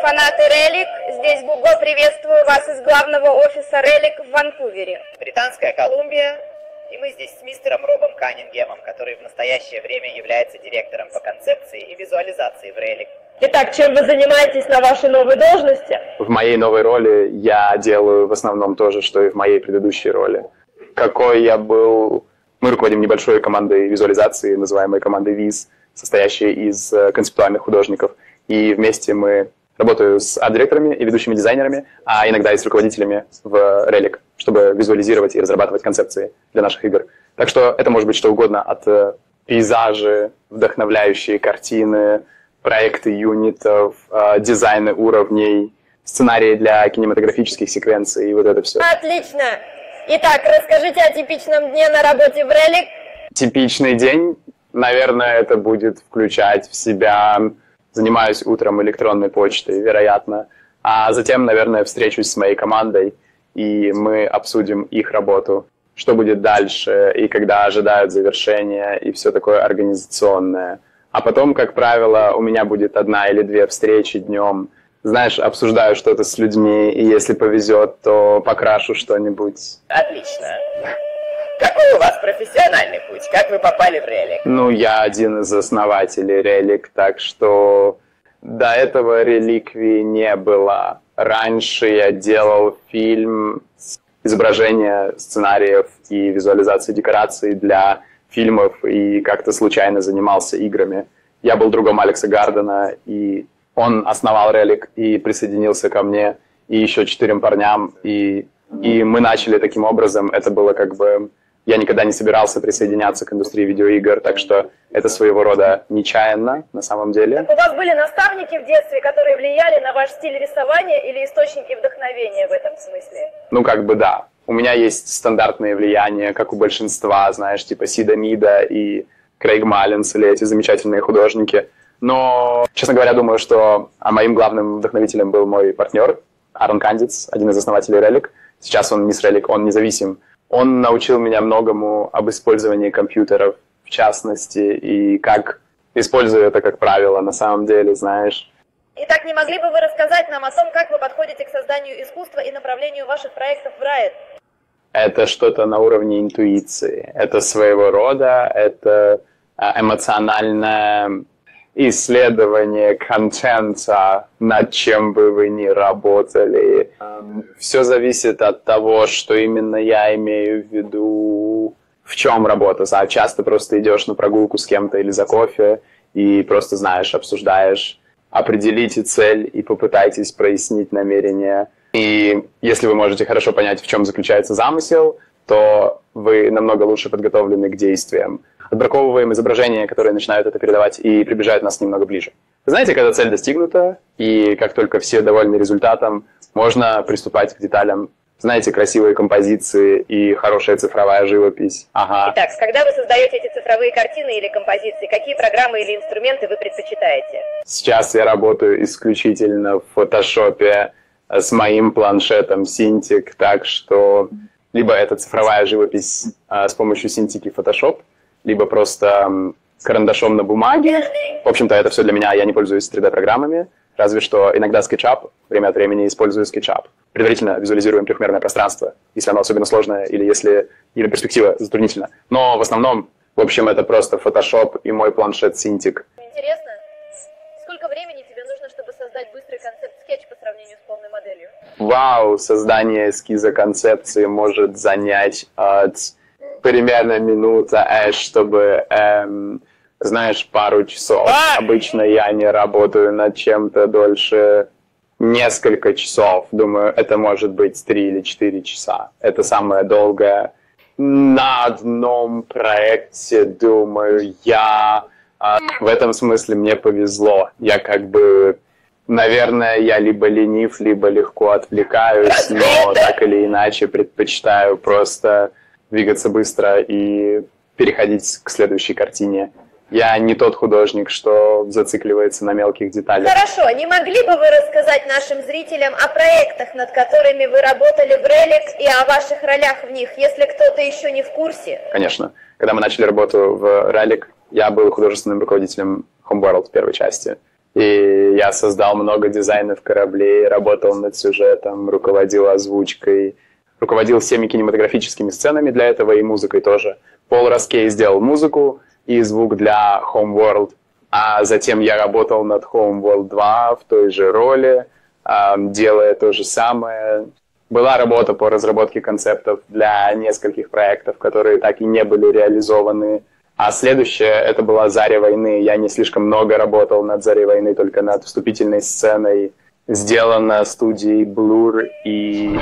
фанаты Relic. Здесь Буго, приветствую вас из главного офиса Relic в Ванкувере. Британская Колумбия. И мы здесь с мистером Робом Каннингемом, который в настоящее время является директором по концепции и визуализации в Relic. Итак, чем вы занимаетесь на вашей новой должности? В моей новой роли я делаю в основном то же, что и в моей предыдущей роли. Какой я был... Мы руководим небольшой командой визуализации, называемой командой ВИЗ, состоящей из концептуальных художников. И вместе мы работаю с арт-директорами и ведущими дизайнерами, а иногда и с руководителями в Relic, чтобы визуализировать и разрабатывать концепции для наших игр. Так что это может быть что угодно, от пейзажи, вдохновляющие картины, проекты юнитов, дизайны уровней, сценарии для кинематографических секвенций и вот это все. Отлично! Итак, расскажите о типичном дне на работе в Relic. Типичный день, наверное, это будет включать в себя... Занимаюсь утром электронной почтой, вероятно. А затем, наверное, встречусь с моей командой, и мы обсудим их работу, что будет дальше, и когда ожидают завершения, и все такое организационное. А потом, как правило, у меня будет 1 или 2 встречи днем. Знаешь, обсуждаю что-то с людьми, и если повезет, то покрашу что-нибудь. Отлично. Какой у вас профессиональный путь? Как вы попали в Relic? Ну, я один из основателей Relic, так что до этого реликвии не было. Раньше я делал фильм с изображения сценариев и визуализации декораций для фильмов и как-то случайно занимался играми. Я был другом Алекса Гардена, и он основал Relic и присоединился ко мне и еще 4 парням, и мы начали таким образом. Это было как бы... Я никогда не собирался присоединяться к индустрии видеоигр, так что это своего рода нечаянно на самом деле. Так у вас были наставники в детстве, которые влияли на ваш стиль рисования или источники вдохновения в этом смысле? Ну, как бы да. У меня есть стандартные влияния, как у большинства, знаешь, типа Сида Мида и Крейг Маллинс или эти замечательные художники. Но, честно говоря, думаю, что моим главным вдохновителем был мой партнер Аарон Кандиц, один из основателей Relic. Сейчас он не с Relic, он независим. Он научил меня многому об использовании компьютеров, в частности, и как использую это как правило на самом деле, знаешь. Итак, не могли бы вы рассказать нам о том, как вы подходите к созданию искусства и направлению ваших проектов в Riot? Это что-то на уровне интуиции. Это своего рода, это эмоциональное исследование контента, над чем бы вы ни работали. Все зависит от того, что именно я имею в виду, в чем работа. Часто просто идешь на прогулку с кем-то или за кофе и просто, знаешь, обсуждаешь. Определите цель и попытайтесь прояснить намерение. И если вы можете хорошо понять, в чем заключается замысел, то вы намного лучше подготовлены к действиям. Отбраковываем изображения, которые начинают это передавать и приближают нас немного ближе. Вы знаете, когда цель достигнута, и как только все довольны результатом, можно приступать к деталям. Знаете, красивые композиции и хорошая цифровая живопись. Ага. Итак, когда вы создаете эти цифровые картины или композиции, какие программы или инструменты вы предпочитаете? Сейчас я работаю исключительно в фотошопе с моим планшетом Cintiq, так что либо это цифровая живопись с помощью Cintiq и Photoshop, либо просто карандашом на бумаге. В общем-то, это все для меня. Я не пользуюсь 3D-программами, разве что иногда SketchUp, время от времени использую SketchUp. Предварительно визуализируем трехмерное пространство, если оно особенно сложное или если перспектива затруднительна. Но в основном, в общем, это просто Photoshop и мой планшет Cintiq. Интересно, сколько времени тебе нужно, чтобы создать быстрый концепт-скетч по сравнению с полной моделью? Вау, создание эскиза концепции может занять от примерно минута, чтобы, знаешь, пару часов. Обычно я не работаю над чем-то дольше несколько часов. Думаю, это может быть 3 или 4 часа. Это самое долгое. На одном проекте, думаю, я... В этом смысле мне повезло. Я как бы... Наверное, я либо ленив, либо легко отвлекаюсь, но так или иначе предпочитаю просто двигаться быстро и переходить к следующей картине. Я не тот художник, что зацикливается на мелких деталях. Хорошо, не могли бы вы рассказать нашим зрителям о проектах, над которыми вы работали в Relic, и о ваших ролях в них, если кто-то еще не в курсе? Конечно. Когда мы начали работу в Relic, я был художественным руководителем Homeworld первой части. И я создал много дизайнов кораблей, работал над сюжетом, руководил озвучкой, руководил всеми кинематографическими сценами для этого и музыкой тоже. Пол Раскей сделал музыку и звук для Homeworld, а затем я работал над Homeworld 2 в той же роли, делая то же самое. Была работа по разработке концептов для нескольких проектов, которые так и не были реализованы. А следующее, это была «Заря войны». Я не слишком много работал над «Зарей войны», только над вступительной сценой. Сделано студией Blur и...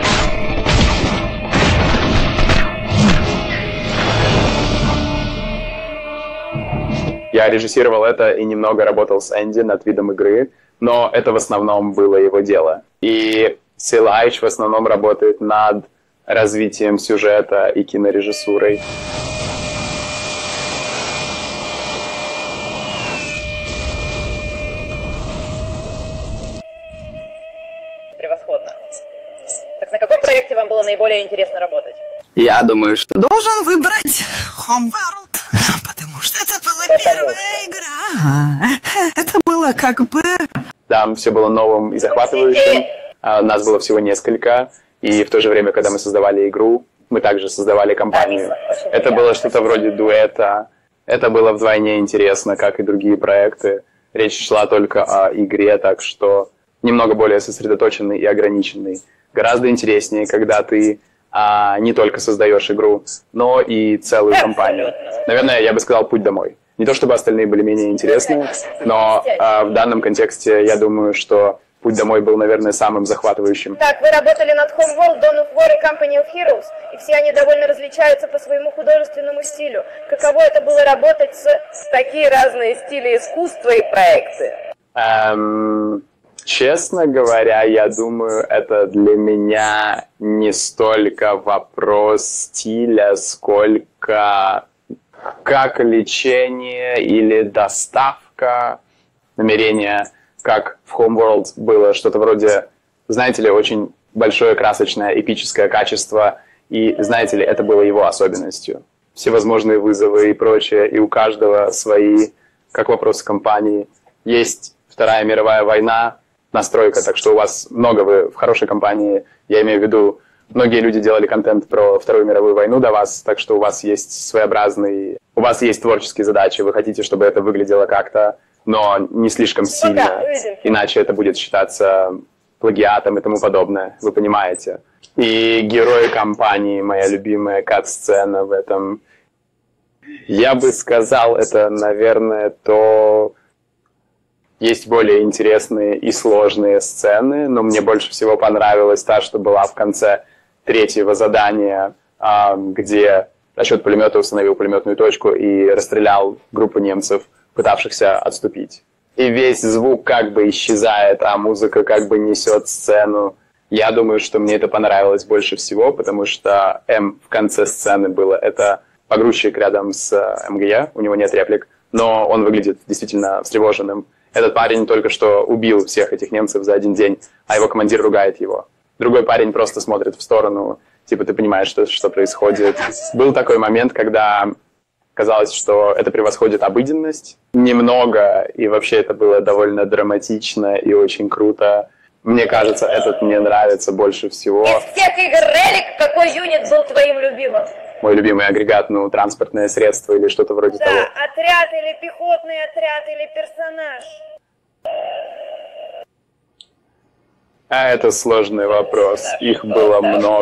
Я режиссировал это и немного работал с Энди над видом игры, но это в основном было его дело. И Силайч в основном работает над развитием сюжета и кинорежиссурой. Превосходно. Так на каком проекте вам было наиболее интересно работать? Я думаю, что должен выбрать Homeworld, потому что это была первая игра. Это было как бы... Там все было новым и захватывающим. Нас было всего несколько. И в то же время, когда мы создавали игру, мы также создавали компанию. Это было что-то вроде дуэта. Это было вдвойне интересно, как и другие проекты. Речь шла только о игре, так что немного более сосредоточенный и ограниченный. Гораздо интереснее, когда ты не только создаешь игру, но и целую компанию. Наверное, я бы сказал «Путь домой». Не то чтобы остальные были менее интересны, но в данном контексте я думаю, что «Путь домой» был, наверное, самым захватывающим. Так, вы работали над Homeworld, Dawn of War и Company of Heroes, и все они довольно различаются по своему художественному стилю. Каково это было работать с такие разные стили искусства и проекты? Честно говоря, я думаю, это для меня не столько вопрос стиля, сколько как лечение или доставка намерения, как в Homeworld было что-то вроде, знаете ли, очень большое красочное, эпическое качество, и, знаете ли, это было его особенностью. Всевозможные вызовы и прочее, и у каждого свои, как вопросы компании. Есть Вторая мировая война, настройка, так что у вас много, вы в хорошей компании, я имею в виду, многие люди делали контент про Вторую мировую войну до вас, так что у вас есть своеобразный, у вас есть творческие задачи, вы хотите, чтобы это выглядело как-то, но не слишком сильно, иначе это будет считаться плагиатом и тому подобное, вы понимаете. И герои компании, моя любимая кат-сцена в этом, я бы сказал, это, наверное, то... Есть более интересные и сложные сцены, но мне больше всего понравилась та, что была в конце третьего задания, где расчет пулемета установил пулеметную точку и расстрелял группу немцев, пытавшихся отступить. И весь звук как бы исчезает, а музыка как бы несет сцену. Я думаю, что мне это понравилось больше всего, потому что М в конце сцены было. Это погрузчик рядом с МГЕ, у него нет реплик, но он выглядит действительно встревоженным. Этот парень только что убил всех этих немцев за один день, а его командир ругает его. Другой парень просто смотрит в сторону, типа ты понимаешь, что происходит. Был такой момент, когда казалось, что это превосходит обыденность немного, и вообще это было довольно драматично и очень круто. Мне кажется, этот мне нравится больше всего. Из всех игр Relic какой юнит был твоим любимым? Мой любимый агрегат, ну, транспортное средство или что-то вроде того. Да, отряд или пехотный отряд или персонаж? Это сложный вопрос. Их было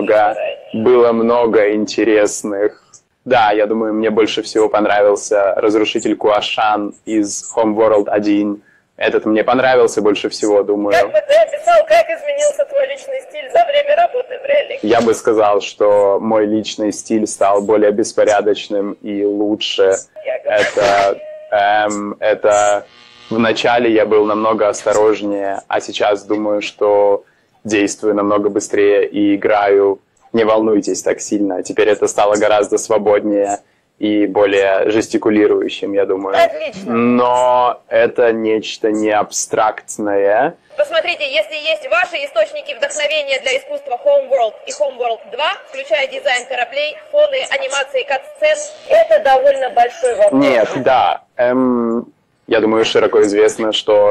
много интересных. Да, я думаю, мне больше всего понравился разрушитель Куашан из Homeworld 1. Этот мне понравился больше всего, думаю. Как бы ты описал, как изменился твой личный стиль за время работы в Relic? Я бы сказал, что мой личный стиль стал более беспорядочным и лучше. Это вначале я был намного осторожнее, а сейчас думаю, что действую намного быстрее и играю. Не волнуйтесь так сильно. Теперь это стало гораздо свободнее и более жестикулирующим, я думаю. Отлично. Но это нечто не абстрактное. Посмотрите, если есть ваши источники вдохновения для искусства Homeworld и Homeworld 2, включая дизайн кораблей, фоны, анимации кат-сцен, это довольно большой вопрос. Нет, да. Я думаю, широко известно, что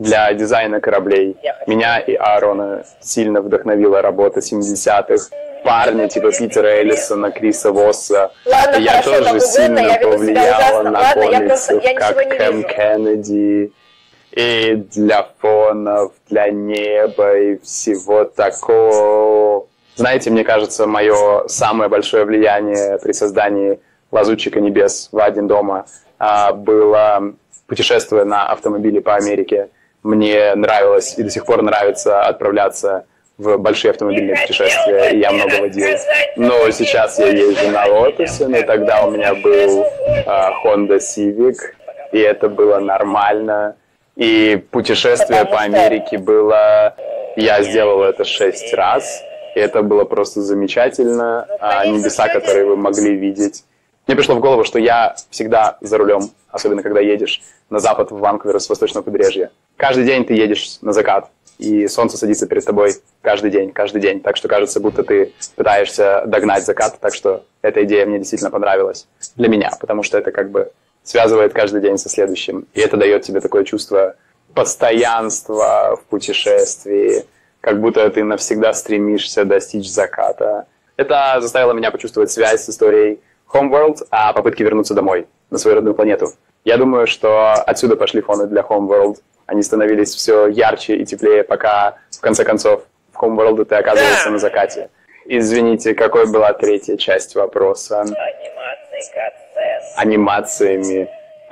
для дизайна кораблей. Меня и Аарона сильно вдохновила работа 70-х. Парни типа Питера Эллисона, Криса Восса. Ладно, Я хорошо, тоже это сильно я веду себя повлияла ужасно. на Ладно, я просто, комиксов, я ничего как не Кэм вижу. Кеннеди. И для фонов, для неба и всего такого. Знаете, мне кажется, мое самое большое влияние при создании «Лазутчика небес» в «Один дома» было путешествие на автомобиле по Америке. Мне нравилось и до сих пор нравится отправляться в большие автомобильные путешествия, и я много водил. Но сейчас я езжу на Лотусе, но тогда у меня был Honda Civic, и это было нормально. И путешествие по Америке было... Я сделал это 6 раз, и это было просто замечательно. Небеса, которые вы могли видеть. Мне пришло в голову, что я всегда за рулем, особенно когда едешь на запад в Ванкувер с восточного побережья. Каждый день ты едешь на закат, и солнце садится перед тобой каждый день. Так что кажется, будто ты пытаешься догнать закат, так что эта идея мне действительно понравилась. Для меня, потому что это как бы связывает каждый день со следующим. И это дает тебе такое чувство постоянства в путешествии, как будто ты навсегда стремишься достичь заката. Это заставило меня почувствовать связь с историей Homeworld, а попытки вернуться домой, на свою родную планету. Я думаю, что отсюда пошли фоны для Homeworld. Они становились все ярче и теплее, пока, в конце концов, в Homeworld ты оказывался на закате. Извините, какой была третья часть вопроса? Анимациями.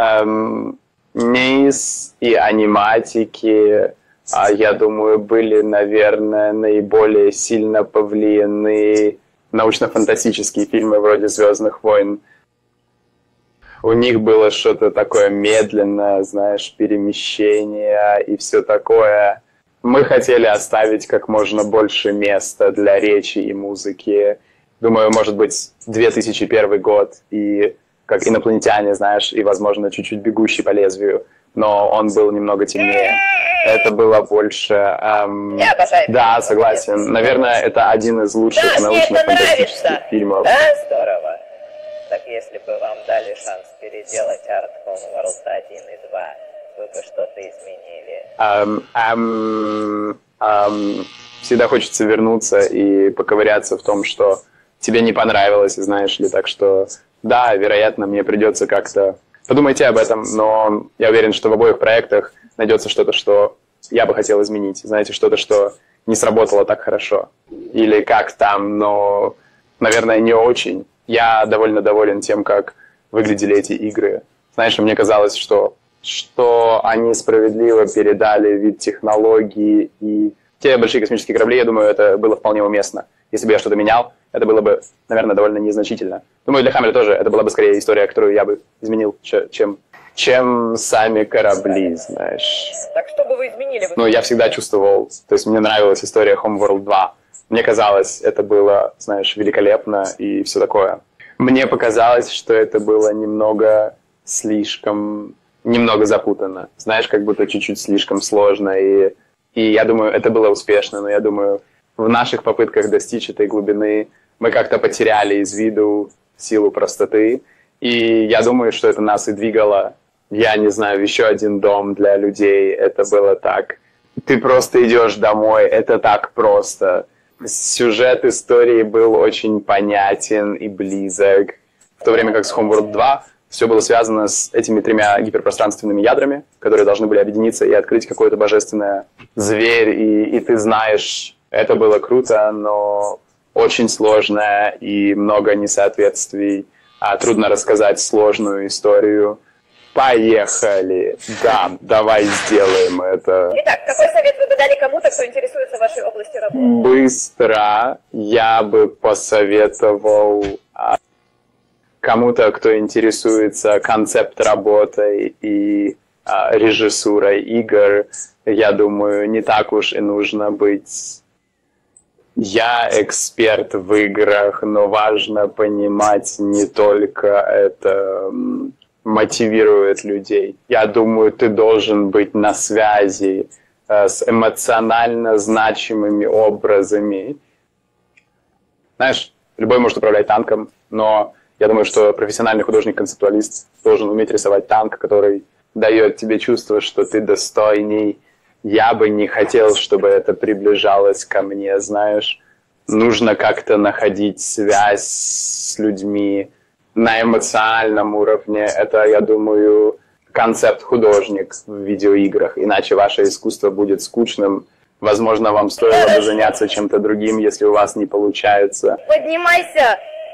НИС и аниматики, я думаю, были, наверное, наиболее сильно повлияны научно-фантастические фильмы вроде «Звездных войн». У них было что-то такое медленное, знаешь, перемещение и все такое. Мы хотели оставить как можно больше места для речи и музыки. Думаю, может быть, 2001 год и как инопланетяне, знаешь, и, возможно, чуть-чуть «Бегущий по лезвию», но он был немного темнее. Это было больше... Я обожаю. Да, согласен. Наверное, это один из лучших Да, мне это научно-фантастических нравится. фильмов. Да, здорово. Так если бы вам дали шанс переделать Art Homeworld 1 и 2, вы бы что-то изменили? Всегда хочется вернуться и поковыряться в том, что тебе не понравилось, знаешь ли, так что... Да, вероятно, мне придется как-то... Подумайте об этом, но я уверен, что в обоих проектах найдется что-то, что я бы хотел изменить. Знаете, что-то, что не сработало так хорошо. Или как там, но, наверное, не очень. Я довольно доволен тем, как выглядели эти игры. Знаешь, мне казалось, что они справедливо передали вид технологии и те большие космические корабли, я думаю, это было вполне уместно. Если бы я что-то менял, это было бы, наверное, довольно незначительно. Думаю, для Хаммера тоже это была бы скорее история, которую я бы изменил, чем сами корабли, знаешь. Так что бы вы изменили? Ну, я всегда чувствовал, то есть мне нравилась история Homeworld 2. Мне казалось, это было, знаешь, великолепно и все такое. Мне показалось, что это было немного запутанно. Знаешь, как будто чуть-чуть слишком сложно. И я думаю, это было успешно, но я думаю, в наших попытках достичь этой глубины мы как-то потеряли из виду силу простоты. И я думаю, что это нас и двигало. Я не знаю, в еще один дом для людей. Это было так. Ты просто идешь домой, это так просто. Сюжет истории был очень понятен и близок. В то время как с Homeworld 2 все было связано с этими 3 гиперпространственными ядрами, которые должны были объединиться и открыть какое-то божественное зверь. И ты знаешь, это было круто, но очень сложно и много несоответствий. Трудно рассказать сложную историю. Поехали! Да, давай сделаем это. Итак, какой совет вы бы дали кому-то, кто интересуется вашей областью работы? Быстро я бы посоветовал кому-то, кто интересуется концепт-работой и режиссурой игр. Я думаю, не так уж и нужно быть... Я эксперт в играх, но важно понимать, не только это мотивирует людей. Я думаю, ты должен быть на связи с эмоционально значимыми образами. Знаешь, любой может управлять танком, но я думаю, что профессиональный художник-концептуалист должен уметь рисовать танк, который дает тебе чувство, что ты достойней я бы не хотел, чтобы это приближалось ко мне, знаешь. Нужно как-то находить связь с людьми на эмоциональном уровне. Это, я думаю, концепт художник в видеоиграх, иначе ваше искусство будет скучным. Возможно, вам стоило бы заняться чем-то другим, если у вас не получается. Поднимайся!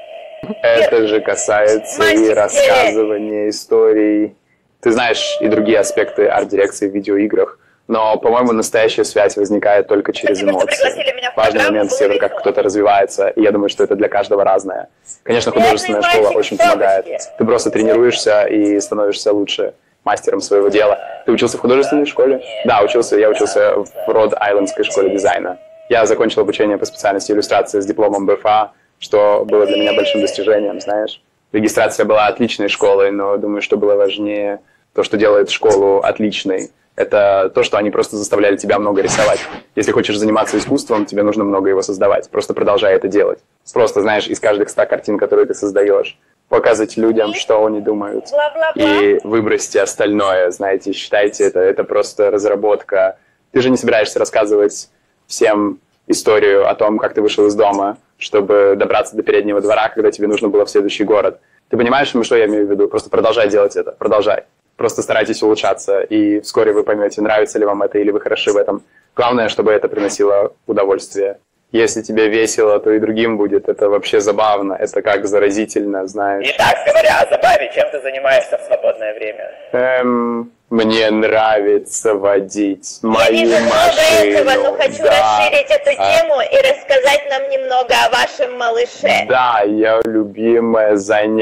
Это же касается и рассказывания историй. Ты знаешь и другие аспекты арт-дирекции в видеоиграх, но, по-моему, настоящая связь возникает только через эмоции. Важный момент в том, как кто-то развивается, и я думаю, что это для каждого разное. Конечно, художественная школа очень помогает. Ты просто тренируешься и становишься лучше мастером своего дела. Ты учился в художественной школе? Да, учился. Я учился в Род-Айлендской школе дизайна. Я закончил обучение по специальности иллюстрации с дипломом БФА, что было для меня большим достижением, знаешь. Регистрация была отличной школой, но думаю, что было важнее то, что делает школу отличной. Это то, что они просто заставляли тебя много рисовать. Если хочешь заниматься искусством, тебе нужно много его создавать. Просто продолжай это делать. Просто, знаешь, из каждых 100 картин, которые ты создаешь, показать людям, что они думают. И выбросьте остальное, знаете, считайте это просто разработка. Ты же не собираешься рассказывать всем историю о том, как ты вышел из дома, чтобы добраться до переднего двора, когда тебе нужно было в следующий город. Ты понимаешь, что я имею в виду? Просто продолжай делать это. Продолжай. Просто старайтесь улучшаться, и вскоре вы поймете, нравится ли вам это или вы хороши в этом. Главное, чтобы это приносило удовольствие. Если тебе весело, то и другим будет. Это вообще забавно. Это как заразительно, знаешь. Итак, говоря о забаве, чем ты занимаешься в свободное время? Мне нравится водить мою Я вижу машину. много этого, но хочу расширить эту тему и рассказать нам немного о вашем малыше. Да, я любимое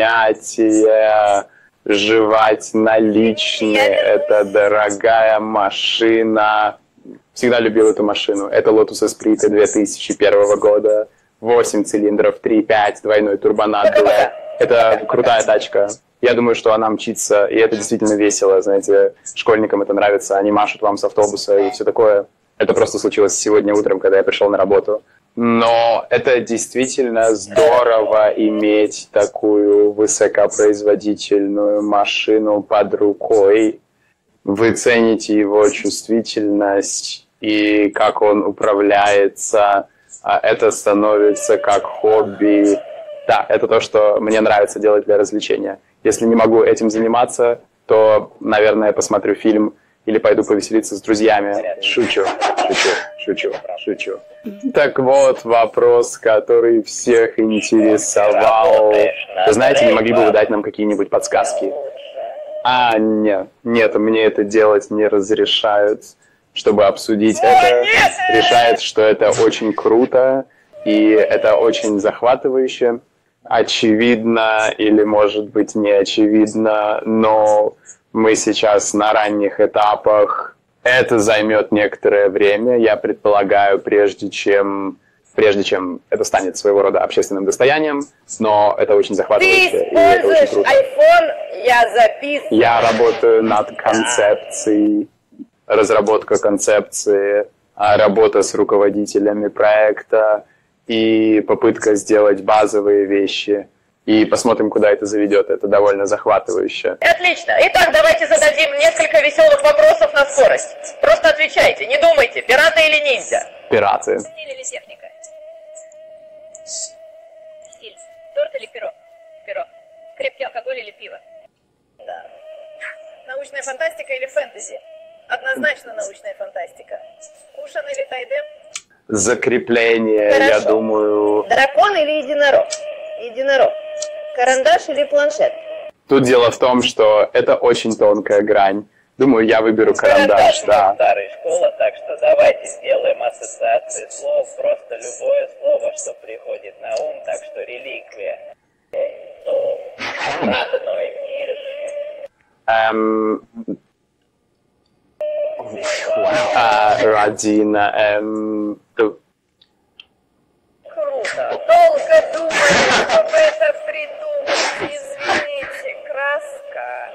занятие. Жевать наличные. Это дорогая машина. Всегда любил эту машину. Это Lotus Esprit 2001 года. 8 цилиндров, 3.5, двойной турбонат. Это крутая тачка. Я думаю, что она мчится, и это действительно весело. Знаете, школьникам это нравится. Они машут вам с автобуса и все такое. Это просто случилось сегодня утром, когда я пришел на работу. Но это действительно здорово иметь такую высокопроизводительную машину под рукой. Вы цените его чувствительность и как он управляется. Это становится как хобби. Да, это то, что мне нравится делать для развлечения. Если не могу этим заниматься, то, наверное, посмотрю фильм или пойду повеселиться с друзьями. Шучу. Так вот, вопрос, который всех интересовал. Вы знаете, не могли бы вы дать нам какие-нибудь подсказки? Нет, мне это делать не разрешают, чтобы обсудить это. Решает, что это очень круто, и это очень захватывающе. Очевидно, или, может быть, не очевидно, но мы сейчас на ранних этапах. Это займет некоторое время, я предполагаю, прежде чем это станет своего рода общественным достоянием, но это очень захватывающе, и это очень круто. iPhone, я записываю. Я работаю над концепцией, разработка концепции, работа с руководителями проекта и попытка сделать базовые вещи. И посмотрим, куда это заведет. Это довольно захватывающе. Отлично. Итак, давайте зададим несколько веселых вопросов на скорость. Просто отвечайте, не думайте, пираты или ниндзя? Пираты. Стиль или техника? Стиль. Торт или перо? Перо. Крепкий алкоголь или пиво? Да. Научная фантастика или фэнтези? Однозначно научная фантастика. Кушан или тайдем? Закрепление, Хорошо. я думаю... Дракон или единорог? Единорог. Карандаш или планшет? Тут дело в том, что это очень тонкая грань. Думаю, я выберу карандаш, да. Старая школа, так что давайте сделаем ассоциации слов, просто любое слово, что приходит на ум, так что реликвия. Родной мир. Родина, Круто. Долго думали, чтобы это придумать. Извините, краска.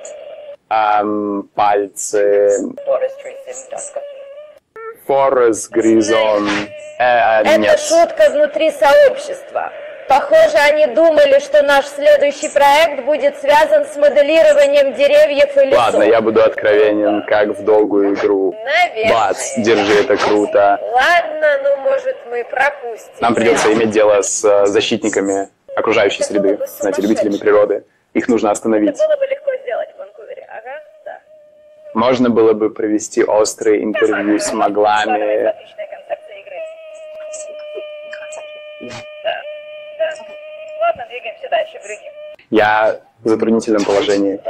пальцы, Forestry Sim. Форест Гризон. Это Нет. шутка внутри сообщества. Похоже, они думали, что наш следующий проект будет связан с моделированием деревьев и лесов. Ладно, я буду откровенен, как в долгую игру. Наверное. Бац, держи, это круто. Ладно, ну может мы пропустим. Нам придется иметь дело с защитниками окружающей среды, знаете, любителями природы. Их нужно остановить. Это было бы легко сделать в Ванкувере, ага, да. Можно было бы провести острые интервью с маглами. Отличная концепция игры. Да. Ладно, двигаемся дальше, Брюки. Я в затруднительном положении.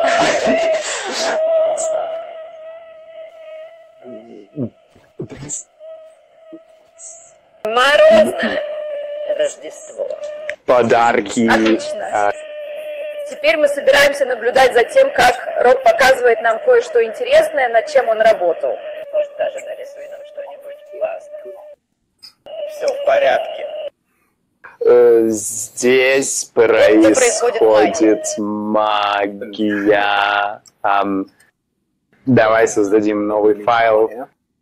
Морозное Рождество. Подарки. Отлично. Теперь мы собираемся наблюдать за тем, как Роб показывает нам кое-что интересное, над чем он работал. Может, даже нарисуй нам что-нибудь классное. Все в порядке. Здесь происходит магия. Давай создадим новый файл.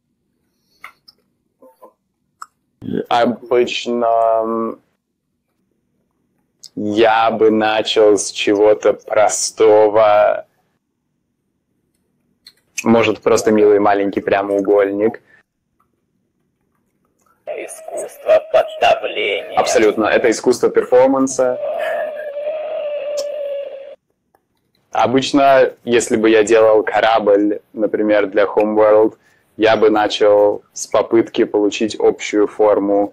Обычно я бы начал с чего-то простого. Может, просто милый маленький прямоугольник. Искусство подавления. Абсолютно. Это искусство перформанса. Обычно, если бы я делал корабль, например, для Homeworld, я бы начал с попытки получить общую форму.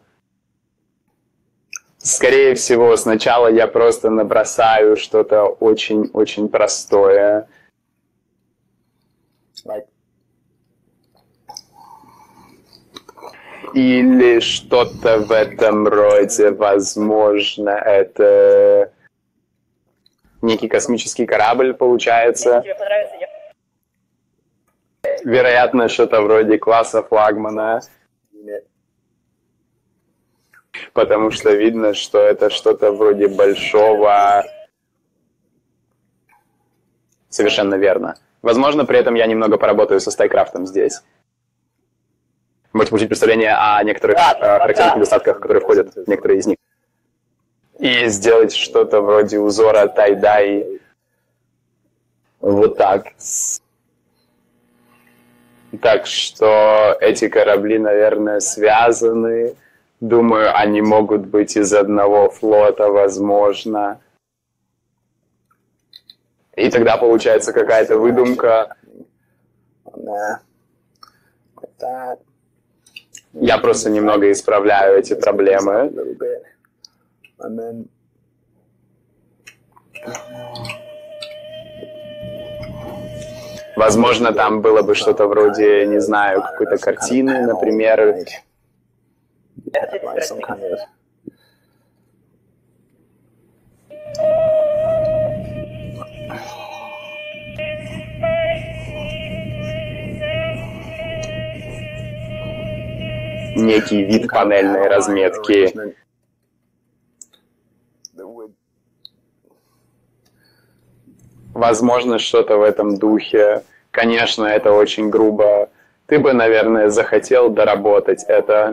Скорее всего, сначала я просто набросаю что-то очень-очень простое. Или что-то в этом роде, возможно, это некий космический корабль получается. Тебе понравится? Вероятно, что-то вроде класса флагмана. Потому что видно, что это что-то вроде большого. Совершенно верно. Возможно, при этом я немного поработаю со StyCraft'ом здесь. Можете получить представление о некоторых характерных недостатках, которые входят в некоторые из них. И сделать что-то вроде узора тай-дай. Вот так. Так что эти корабли, наверное, связаны. Думаю, они могут быть из одного флота, возможно. И тогда получается какая-то выдумка. Я просто немного исправляю эти проблемы. Возможно, там было бы что-то вроде, не знаю, какой-то картины, например. Некий вид панельной разметки. Возможно, что-то в этом духе. Конечно, это очень грубо. Ты бы, наверное, захотел доработать это.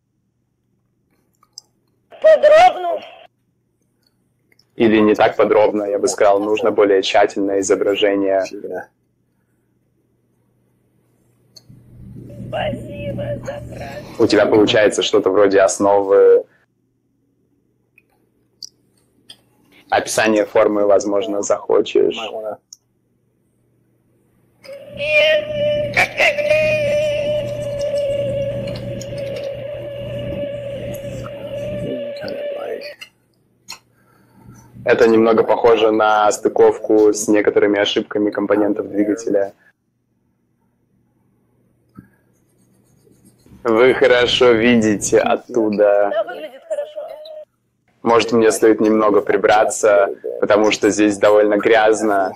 Подробно? Или не так подробно, я бы сказал, нужно более тщательное изображение. Спасибо за праздник. У тебя получается что-то вроде основы. Описание формы, возможно, захочешь. Это немного похоже на стыковку с некоторыми ошибками компонентов двигателя. Вы хорошо видите оттуда. Да, выглядит хорошо. Может, мне стоит немного прибраться, потому что здесь довольно грязно.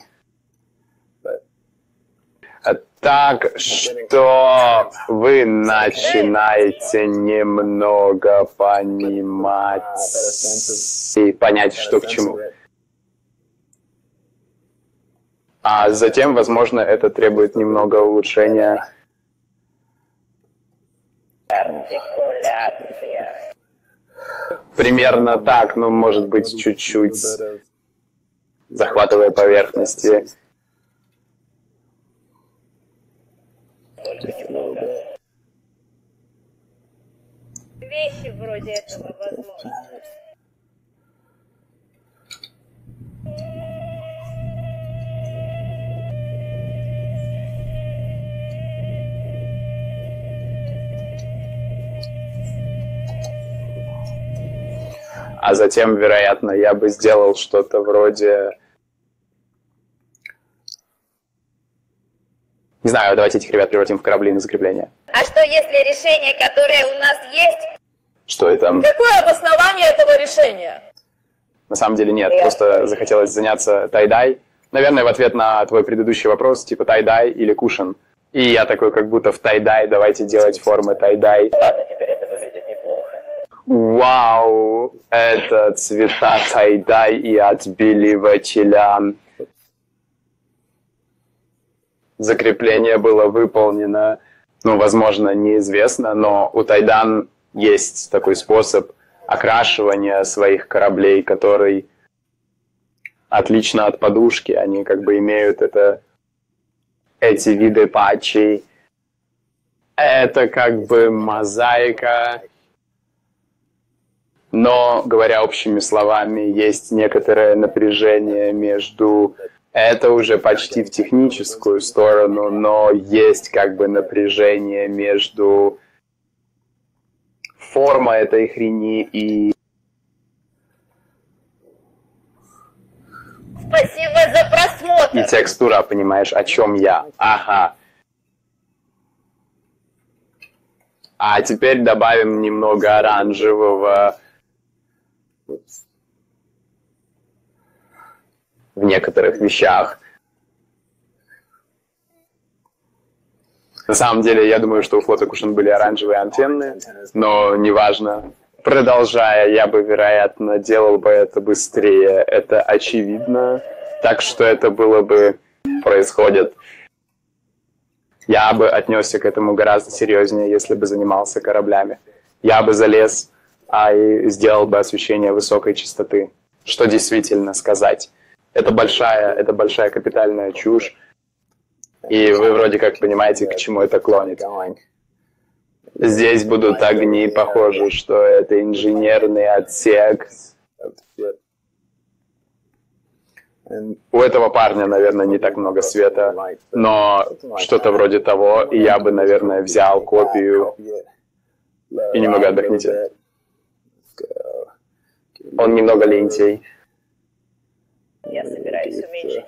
Так что вы начинаете немного понимать и понять, что к чему. А затем, возможно, это требует немного улучшения. Артикуляция. Примерно так, но может быть чуть-чуть захватывая поверхности. Вещи вроде этого возможно. А затем, вероятно, я бы сделал что-то вроде... Не знаю, давайте этих ребят превратим в корабли на закрепление. А что если решение, которое у нас есть... Что это? Какое обоснование этого решения? На самом деле нет, просто захотелось заняться тай-дай. Наверное, в ответ на твой предыдущий вопрос, типа тай-дай или кушин. И я такой, как будто в тай-дай, давайте делать формы тай-дай. Ладно, теперь это выглядит неплохо. Вау, это цвета тай-дай и отбеливателя. Закрепление было выполнено, ну, возможно, неизвестно, но у тайдан есть такой способ окрашивания своих кораблей, который отлично от подушки. Они как бы имеют эти виды патчей. Это как бы мозаика. Но, говоря общими словами, есть некоторое напряжение между... Это уже почти в техническую сторону, но есть как бы напряжение между формой этой хрени и... Спасибо за просмотр! И текстура, понимаешь, о чем я? Ага. А теперь добавим немного оранжевого в некоторых вещах. На самом деле, я думаю, что у флота Кушин были оранжевые антенны, но неважно. Продолжая, я бы, вероятно, делал бы это быстрее. Это очевидно. Так что это было бы... происходит. Я бы отнесся к этому гораздо серьезнее, если бы занимался кораблями. Я бы залез, и сделал бы освещение высокой частоты. Что действительно сказать? Это большая капитальная чушь. И вы вроде как понимаете, к чему это клонит. Здесь будут огни, похоже, что это инженерный отсек. У этого парня, наверное, не так много света, но что-то вроде того, и я бы, наверное, взял копию. И немного отдохните. Он немного лентяй. Я собираюсь уменьшить.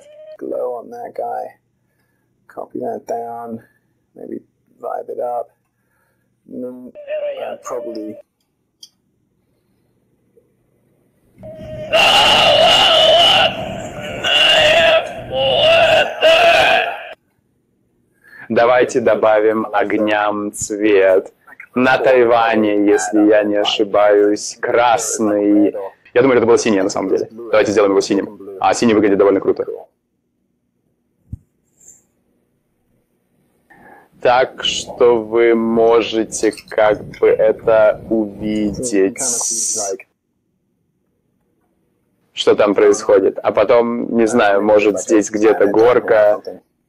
Copy that down, maybe vibe it up. Probably. Давайте добавим огням цвет. На Тайване, если я не ошибаюсь, красный. Я думаю, это было синее на самом деле. Давайте сделаем его синим. А синий выглядит довольно круто. Так что вы можете как бы это увидеть, что там происходит. А потом, не знаю, может здесь где-то горка.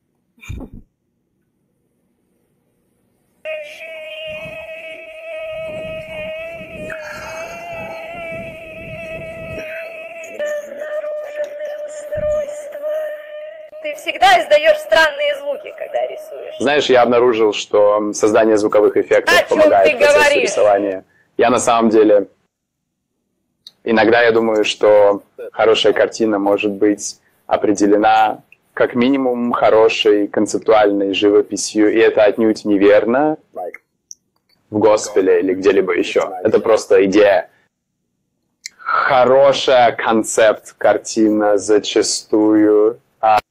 Ты всегда издаешь странные звуки, когда рисуешь. Знаешь, я обнаружил, что создание звуковых эффектов О чем помогает ты в процессе говоришь? рисования. Я на самом деле... Иногда я думаю, что хорошая картина может быть определена как минимум хорошей концептуальной живописью, и это отнюдь неверно в госпеле или где-либо еще. Это просто идея. Хорошая концепт-картина зачастую...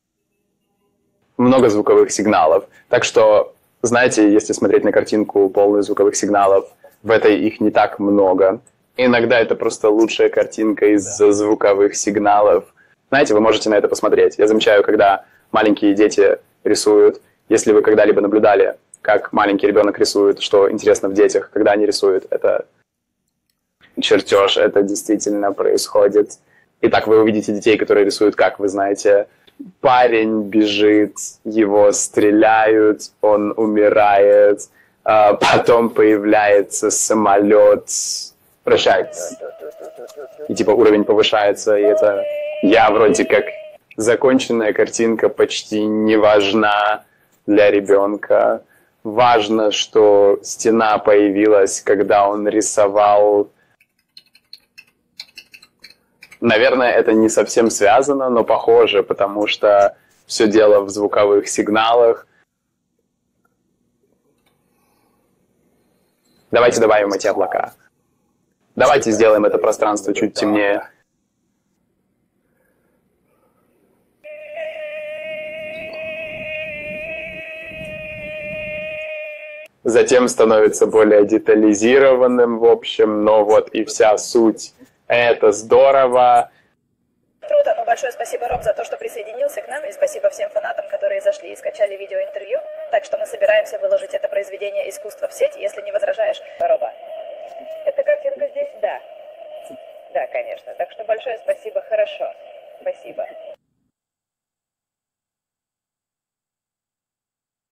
много звуковых сигналов. Так что, знаете, если смотреть на картинку полную звуковых сигналов, в этой их не так много. Иногда это просто лучшая картинка из-за звуковых сигналов. Знаете, вы можете на это посмотреть. Я замечаю, когда маленькие дети рисуют, если вы когда-либо наблюдали, как маленький ребенок рисует, что интересно в детях, когда они рисуют, это чертеж, это действительно происходит. Итак, вы увидите детей, которые рисуют, как вы знаете, парень бежит, его стреляют, он умирает, потом появляется самолет, прощается. И типа уровень повышается, и это я вроде как законченная картинка почти не важна для ребенка. Важно, что стена появилась, когда он рисовал. Наверное, это не совсем связано, но похоже, потому что все дело в звуковых сигналах. Давайте добавим эти облака. Давайте сделаем это пространство чуть темнее. Затем становится более детализированным, в общем, но вот и вся суть. Это здорово. Круто, ну большое спасибо, Роб, за то, что присоединился к нам, и спасибо всем фанатам, которые зашли и скачали видеоинтервью. Так что мы собираемся выложить это произведение искусства в сеть, если не возражаешь. Роба, эта картинка здесь? Да. Да, конечно. Так что большое спасибо, хорошо. Спасибо.